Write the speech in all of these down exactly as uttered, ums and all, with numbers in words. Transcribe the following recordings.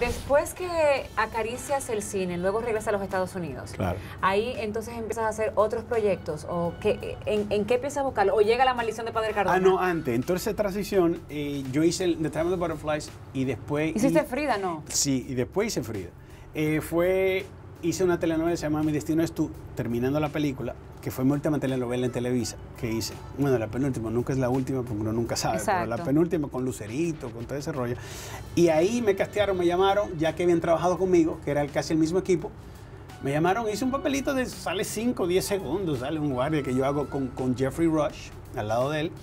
después que acaricias el cine, luego regresas a los Estados Unidos. Claro. Ahí entonces empiezas a hacer otros proyectos. ¿O qué, en, en qué empiezas a buscarlo? ¿O llega La maldición de Padre Cardona? Ah, no, antes. Entonces, esa transición, eh, yo hice el The Time of the Butterflies y después... ¿Hiciste y, Frida, no? Sí, y después hice Frida. Eh, fue... Hice una telenovela que se llama Mi Destino Es Tú, terminando la película, que fue mi última telenovela en Televisa que hice. Bueno, la penúltima, nunca es la última porque uno nunca sabe, Exacto. pero la penúltima con Lucerito, con todo ese rollo. Y ahí me castearon, me llamaron, ya que habían trabajado conmigo, que era casi el mismo equipo. Me llamaron, hice un papelito de, sale cinco o diez segundos, sale un guardia que yo hago con, con Jeffrey Rush, al lado de él.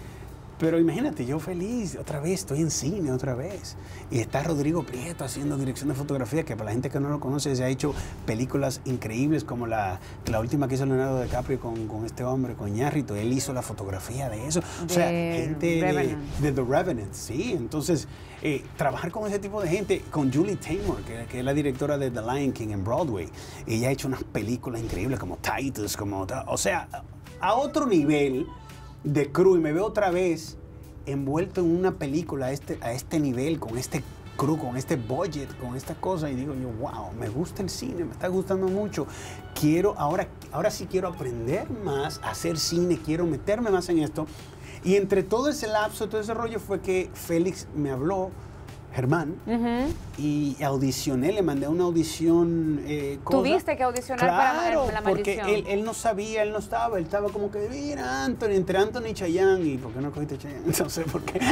Pero imagínate, yo feliz, otra vez, estoy en cine otra vez. Y está Rodrigo Prieto haciendo dirección de fotografía, que para la gente que no lo conoce, se ha hecho películas increíbles como la, la última que hizo Leonardo DiCaprio con, con este hombre, con Iñárritu. Él hizo la fotografía de eso. O sea, gente de, de The Revenant, sí. Entonces, eh, trabajar con ese tipo de gente, con Julie Taymor, que, que es la directora de The Lion King en Broadway. Ella ha hecho unas películas increíbles como Titus, como... O sea, a otro nivel de crew, y me veo otra vez envuelto en una película a este, a este nivel, con este crew, con este budget, con esta cosa, y digo yo, wow, me gusta el cine, me está gustando mucho, quiero, ahora, ahora sí quiero aprender más a hacer cine, quiero meterme más en esto. Y entre todo ese lapso, todo ese rollo fue que Félix me habló, Germán, uh-huh. y audicioné, le mandé una audición. Eh, ¿Tuviste que audicionar claro, para La maldición? Porque él, él no sabía, él no estaba, él estaba como que, mira, Anthony, entre Anthony y Chayanne, y ¿por qué no cogiste Chayanne? No sé por qué.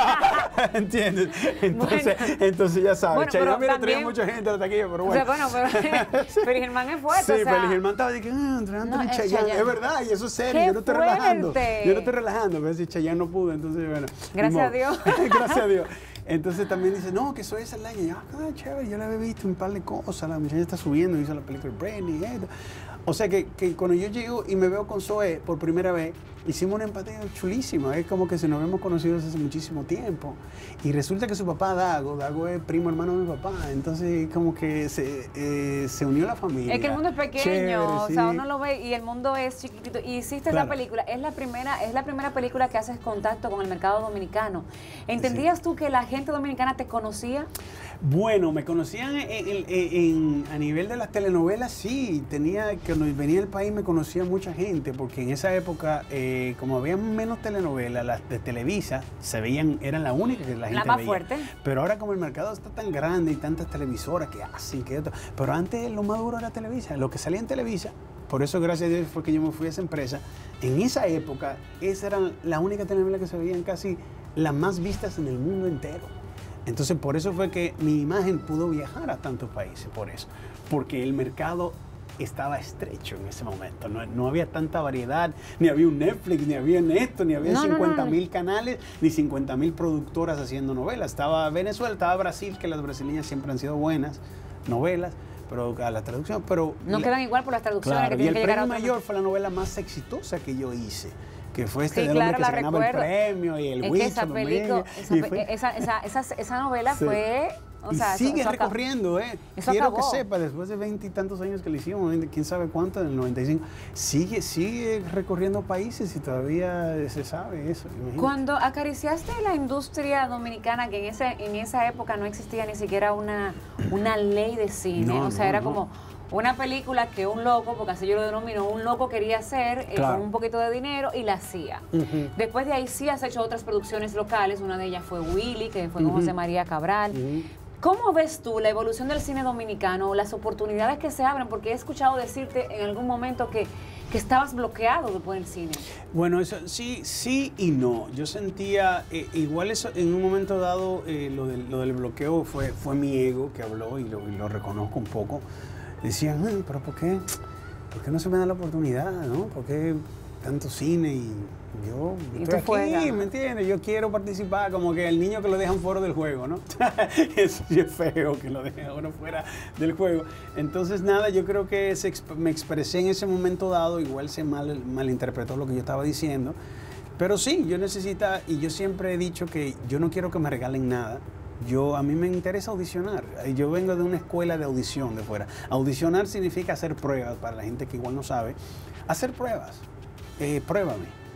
¿Entiendes? Entonces, bueno, entonces ya sabes, bueno, Chayanne, mira, traía mucha gente a la taquilla, pero bueno. O sea, bueno, pero, pero Germán es fuerte, sí, o sea, pero Germán estaba diciendo, ah, entre Anthony no, y Chayanne. Chayanne. Es verdad, y eso es serio, yo no estoy fuerte. relajando. Yo no estoy relajando, pero si Chayanne no pudo, entonces, bueno. Gracias a Dios. Gracias a Dios. Entonces también dice, no, que soy esa leña. Y yo, ah, chévere, yo la había visto un par de cosas. La muchacha está subiendo, hizo la película Brandy y esto. O sea que, que cuando yo llego y me veo con Zoe por primera vez, hicimos una empatía chulísima. Es como que se nos hemos conocido desde hace muchísimo tiempo. Y resulta que su papá, Dago, Dago es primo hermano de mi papá. Entonces como que se, eh, se unió la familia. Es que el mundo es pequeño, chévere, o sea, sí. Uno lo ve y el mundo es chiquitito. Y hiciste claro. Esa película, es la, primera, es la primera película que haces contacto con el mercado dominicano. ¿Entendías sí. tú que la gente dominicana te conocía? Bueno, me conocían en, en, en, a nivel de las telenovelas, sí. Tenía, cuando venía al país me conocía mucha gente, porque en esa época, eh, como había menos telenovelas, las de Televisa se veían, eran las únicas que la gente la más veía. Fuerte. Pero ahora como el mercado está tan grande y tantas televisoras que hacen, que esto, pero antes lo más duro era Televisa, lo que salía en Televisa. Por eso, gracias a Dios, fue que yo me fui a esa empresa. En esa época, esas eran las únicas telenovelas que se veían casi las más vistas en el mundo entero. Entonces, por eso fue que mi imagen pudo viajar a tantos países, por eso. Porque el mercado estaba estrecho en ese momento. No, no había tanta variedad, ni había un Netflix, ni había esto, ni había no, cincuenta mil no, no, no. canales, ni cincuenta mil productoras haciendo novelas. Estaba Venezuela, estaba Brasil, que las brasileñas siempre han sido buenas novelas, pero a la traducción, pero... No la, quedan igual por las traducciones claro, que tienen y el que llegar Premio a Mayor fue la novela más exitosa que yo hice, que fue este sí, del claro, hombre que se recuerdo. ganaba el premio y el es Huicho, que esa, película, esa, fue... esa, esa, esa, esa novela sí. fue... O y sea, sigue eso, eso recorriendo, ¿eh? Eso Quiero acabó. que sepa, después de veintitantos años que le hicimos, quién sabe cuánto, en el noventa y cinco, sigue, sigue recorriendo países y todavía se sabe eso. Imagínate. Cuando acariciaste la industria dominicana, que en, ese, en esa época no existía ni siquiera una, una ley de cine, no, o sea, no, era no. como una película que un loco, porque así yo lo denomino, un loco quería hacer eh, claro. con un poquito de dinero y la hacía. Uh-huh. Después de ahí sí has hecho otras producciones locales, una de ellas fue Willy, que fue con uh-huh. José María Cabral. Uh-huh. ¿Cómo ves tú la evolución del cine dominicano, las oportunidades que se abren? Porque he escuchado decirte en algún momento que, que estabas bloqueado por el cine. Bueno, eso sí, sí y no. Yo sentía, eh, igual eso en un momento dado, eh, lo, del, lo del bloqueo fue, fue mi ego que habló y lo, y lo reconozco un poco. Decían, pero ¿por qué? ¿Por qué no se me da la oportunidad? ¿No? ¿Por qué tanto cine? Y yo ¿Y estoy aquí, juegas? ¿me entiendes? Yo quiero participar, como que el niño que lo dejan fuera del juego, ¿no? Eso sí es feo, que lo dejen uno fuera del juego. Entonces, nada, yo creo que se exp me expresé en ese momento dado, igual se mal, malinterpretó lo que yo estaba diciendo. Pero sí, yo necesito, y yo siempre he dicho que yo no quiero que me regalen nada. Yo, a mí me interesa audicionar. Yo vengo de una escuela de audición de fuera. Audicionar significa hacer pruebas, para la gente que igual no sabe. Hacer pruebas. Eh, pruébame.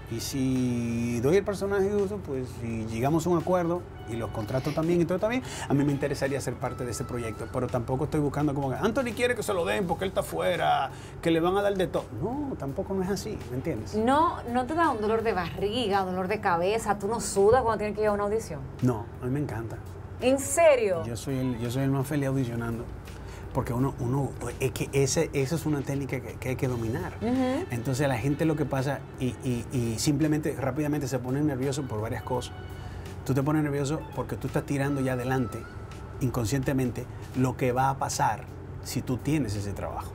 Y si doy el personaje de uso, pues si llegamos a un acuerdo y los contrato también y todo está bien, a mí me interesaría ser parte de ese proyecto, pero tampoco estoy buscando como que Anthony quiere que se lo den porque él está afuera, que le van a dar de todo. No, tampoco no es así, ¿me entiendes? No, ¿no te da un dolor de barriga, un dolor de cabeza? ¿Tú no sudas cuando tienes que ir a una audición? No, a mí me encanta. ¿En serio? Yo soy el, yo soy el más feliz audicionando. Porque uno, uno es que ese, esa es una técnica que, que hay que dominar. Uh-huh. Entonces la gente lo que pasa y, y, y simplemente rápidamente se pone nervioso por varias cosas. Tú te pones nervioso porque tú estás tirando ya adelante, inconscientemente, lo que va a pasar si tú tienes ese trabajo.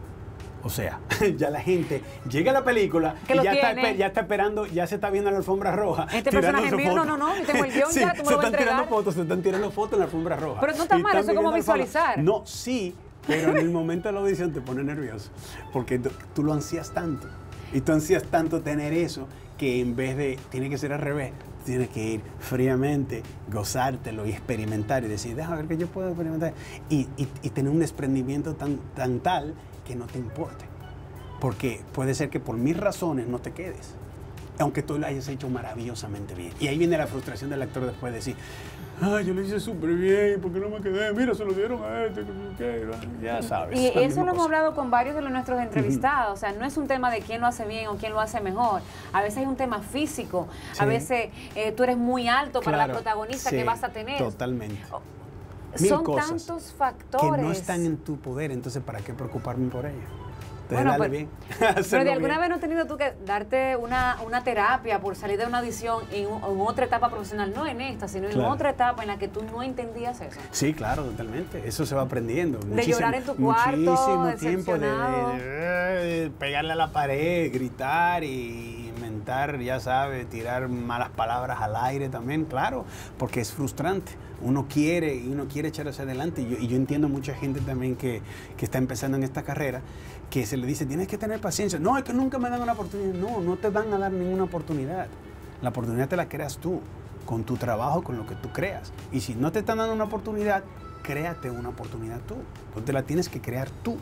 O sea, ya la gente llega a la película y ya está, ya está esperando, ya se está viendo la alfombra roja. Este personaje mío, no, no, no, yo tengo el guión sí, ya, tú me se lo vas a están tirando entregar. fotos, se están tirando fotos en la alfombra roja. Pero no está mal, eso es como visualizar. No, sí, pero en el momento de la audición te pone nervioso, porque tú, tú lo ansías tanto, y tú ansías tanto tener eso, que en vez de, tiene que ser al revés, tienes que ir fríamente, gozártelo y experimentar y decir, déjame ver que yo puedo experimentar, y, y, y tener un desprendimiento tan, tan tal que no te importe. Porque puede ser que por mil razones no te quedes, aunque tú lo hayas hecho maravillosamente bien. Y ahí viene la frustración del actor después de decir, ay, yo lo hice súper bien, ¿por qué no me quedé? Mira, se lo dieron a este, ¿qué? Ya sabes. Y eso lo hemos hablado con varios de los nuestros entrevistados. Uh-huh. O sea, no es un tema de quién lo hace bien o quién lo hace mejor. A veces hay un tema físico. Sí. A veces eh, tú eres muy alto claro, para la protagonista sí, que vas a tener. Totalmente. Oh, Mil son cosas tantos factores que no están en tu poder, entonces ¿para qué preocuparme por ello? Bueno, pero, bien. pero de alguna bien. vez no has tenido tú que darte una, una terapia por salir de una audición en, en otra etapa profesional, no en esta, sino claro. en otra etapa en la que tú no entendías eso. Sí, claro, totalmente. Eso se va aprendiendo. De llorar en tu cuarto, muchísimo tiempo de, de, de pegarle a la pared, gritar y inventar, ya sabes, tirar malas palabras al aire también, claro, porque es frustrante. Uno quiere y uno quiere echar hacia adelante. Y yo, y yo entiendo mucha gente también que, que está empezando en esta carrera, que se le dice, tienes que tener paciencia. No, es que nunca me dan una oportunidad. No, no te van a dar ninguna oportunidad. La oportunidad te la creas tú, con tu trabajo, con lo que tú creas. Y si no te están dando una oportunidad, créate una oportunidad tú. Tú te la tienes que crear tú.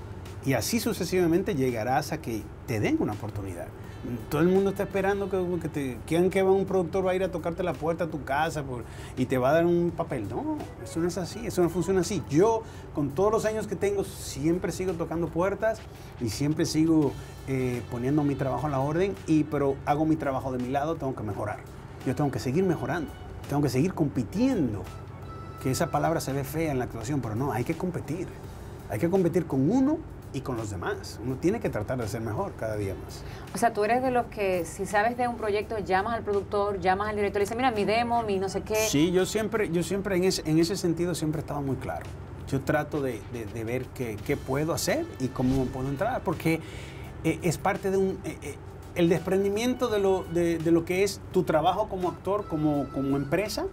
Y así sucesivamente llegarás a que te den una oportunidad. Todo el mundo está esperando que, que te quieran que un productor va a ir a tocarte la puerta a tu casa por, y te va a dar un papel. No, eso no es así, eso no funciona así. Yo, con todos los años que tengo, siempre sigo tocando puertas y siempre sigo eh, poniendo mi trabajo a la orden, y, pero hago mi trabajo de mi lado, tengo que mejorar. Yo tengo que seguir mejorando, tengo que seguir compitiendo. Que esa palabra se ve fea en la actuación, pero no, hay que competir. Hay que competir con uno y con los demás. Uno tiene que tratar de ser mejor cada día más. O sea, tú eres de los que, si sabes de un proyecto, llamas al productor, llamas al director y dices, mira, mi demo, mi no sé qué. Sí, yo siempre, yo siempre en ese, en ese sentido siempre he estado muy claro. Yo trato de, de, de ver qué, qué puedo hacer y cómo puedo entrar, porque eh, es parte de un... Eh, eh, el desprendimiento de lo, de, de lo que es tu trabajo como actor, como, como empresa,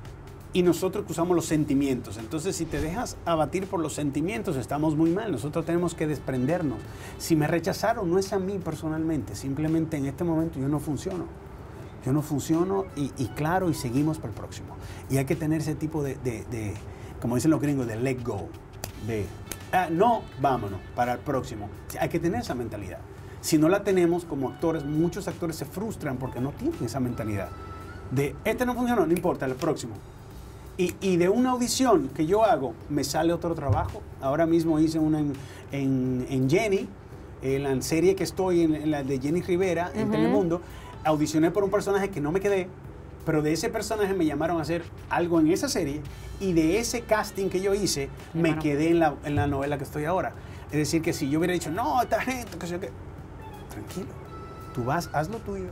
y nosotros que usamos los sentimientos. Entonces, si te dejas abatir por los sentimientos, estamos muy mal. Nosotros tenemos que desprendernos. Si me rechazaron, no es a mí personalmente. Simplemente en este momento yo no funciono. Yo no funciono y, y claro, y seguimos para el próximo. Y hay que tener ese tipo de, de, de como dicen los gringos, de let go. De, ah, no, vámonos, para el próximo. Hay que tener esa mentalidad. Si no la tenemos como actores, muchos actores se frustran porque no tienen esa mentalidad. De, este no funcionó, no importa, el próximo. Y, y de una audición que yo hago, me sale otro trabajo. Ahora mismo hice una en, en, en Jenny, en la serie que estoy, en, en la de Jenny Rivera, en uh-huh. Telemundo. Audicioné por un personaje que no me quedé, pero de ese personaje me llamaron a hacer algo en esa serie, y de ese casting que yo hice, me bueno. quedé en la, en la novela que estoy ahora. Es decir, que si yo hubiera dicho, no, esta gente, que sé qué, tranquilo, tú vas, haz lo tuyo,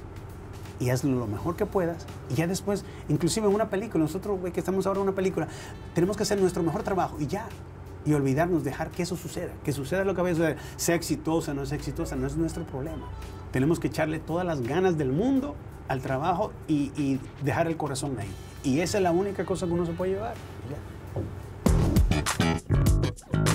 y hazlo lo mejor que puedas, y ya después, inclusive en una película, nosotros que estamos ahora en una película, tenemos que hacer nuestro mejor trabajo, y ya, y olvidarnos, dejar que eso suceda, que suceda lo que vaya a suceder, sea exitosa, no sea exitosa, no es nuestro problema. Tenemos que echarle todas las ganas del mundo al trabajo y, y dejar el corazón ahí, y esa es la única cosa que uno se puede llevar, ya.